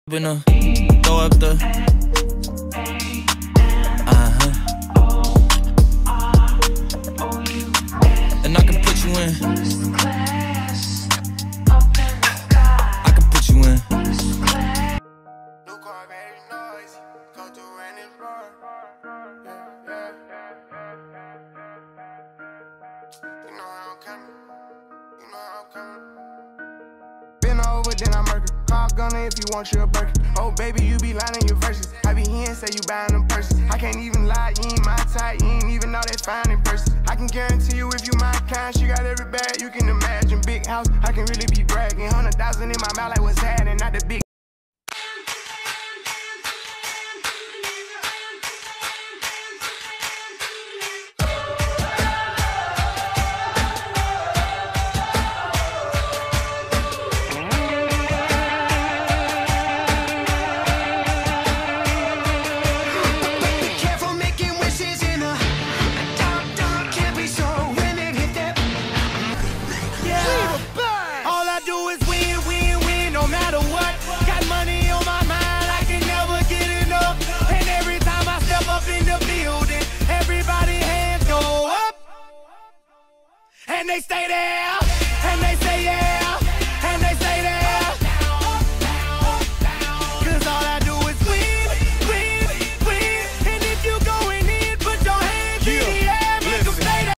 Gonna throw up the and I can put you in. I can put you in. You know how I'm coming. You know how I'm coming. Been over, then I murder. Call gunner if you want your burger. Oh, baby, you be lying in your verses. I be here and say you buying them purses. I can't even lie, you ain't my type. You ain't even know that fine in person. I can guarantee you if you my kind, she got every bag you can imagine. Big house, I can really be bragging. 100,000 in my mouth like what's happening, not the big. And they stay there.